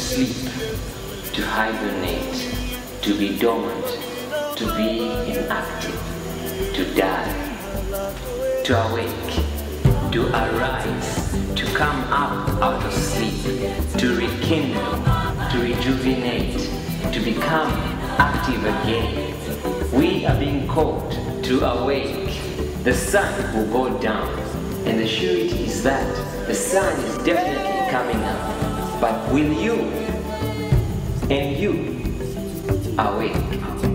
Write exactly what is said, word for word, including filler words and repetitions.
sleep, to hibernate, to be dormant, to be inactive, to die, to awake, to arise, to come up out of sleep, to rekindle, to rejuvenate, to become active again. We are being called to awake. The sun will go down, and the surety is that the sun is definitely coming up. But will you and you awake?